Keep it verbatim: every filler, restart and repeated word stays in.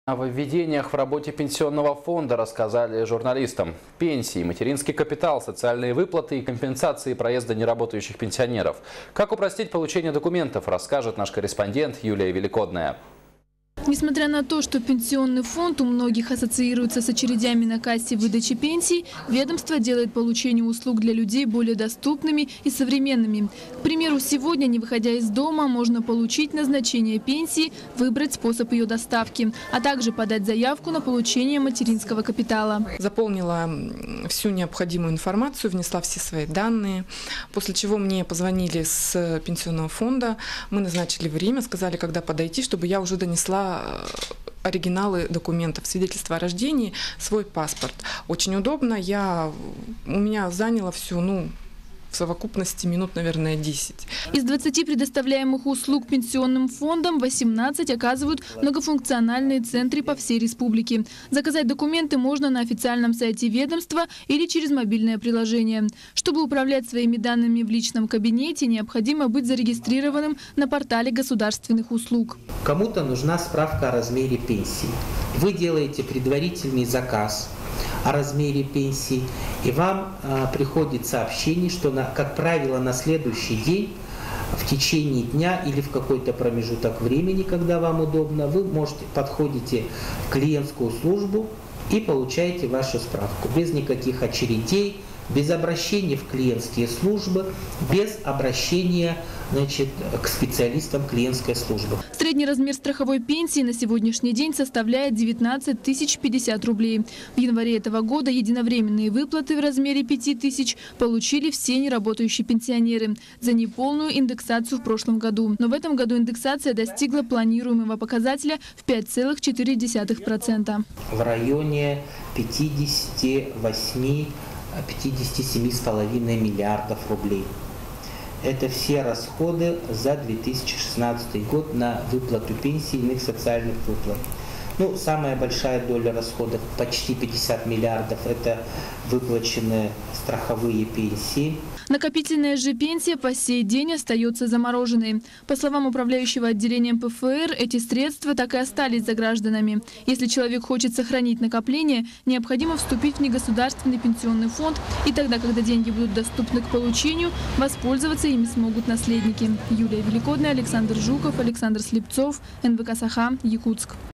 О нововведениях в работе пенсионного фонда рассказали журналистам. Пенсии, материнский капитал, социальные выплаты и компенсации проезда неработающих пенсионеров. Как упростить получение документов, расскажет наш корреспондент Юлия Великодная. Несмотря на то, что пенсионный фонд у многих ассоциируется с очередями на кассе выдачи пенсий, ведомство делает получение услуг для людей более доступными и современными. К примеру, сегодня, не выходя из дома, можно получить назначение пенсии, выбрать способ ее доставки, а также подать заявку на получение материнского капитала. Заполнила всю необходимую информацию, внесла все свои данные, после чего мне позвонили с пенсионного фонда, мы назначили время, сказали, когда подойти, чтобы я уже донесла оригиналы документов, свидетельство о рождении, свой паспорт. Очень удобно. Я, у меня заняло все, ну, в совокупности минут, наверное, десять. Из двадцати предоставляемых услуг пенсионным фондом восемнадцать оказывают многофункциональные центры по всей республике. Заказать документы можно на официальном сайте ведомства или через мобильное приложение. Чтобы управлять своими данными в личном кабинете, необходимо быть зарегистрированным на портале государственных услуг. Кому-то нужна справка о размере пенсии. Вы делаете предварительный заказ о размере пенсии, и вам а, приходит сообщение, что, на, как правило, на следующий день, в течение дня или в какой-то промежуток времени, когда вам удобно, вы можете подходите в клиентскую службу и получаете вашу справку без никаких очередей, без обращения в клиентские службы, без обращения, значит, к специалистам клиентской службы. Средний размер страховой пенсии на сегодняшний день составляет девятнадцать тысяч пятьдесят рублей. В январе этого года единовременные выплаты в размере пяти тысяч получили все неработающие пенсионеры за неполную индексацию в прошлом году. Но в этом году индексация достигла планируемого показателя в пять целых четыре десятых процента. В районе пятидесяти восьми — пятидесяти семи с половиной миллиардов рублей. Это все расходы за две тысячи шестнадцатый год на выплату пенсий и иных социальных выплат. Ну, самая большая доля расходов, почти пятьдесят миллиардов, это выплаченные страховые пенсии. Накопительная же пенсия по сей день остается замороженной. По словам управляющего отделением ПФР, эти средства так и остались за гражданами. Если человек хочет сохранить накопление, необходимо вступить в негосударственный пенсионный фонд, и тогда, когда деньги будут доступны к получению, воспользоваться ими смогут наследники. Юлия Великодная, Александр Жуков, Александр Слепцов, эн вэ ка Саха, Якутск.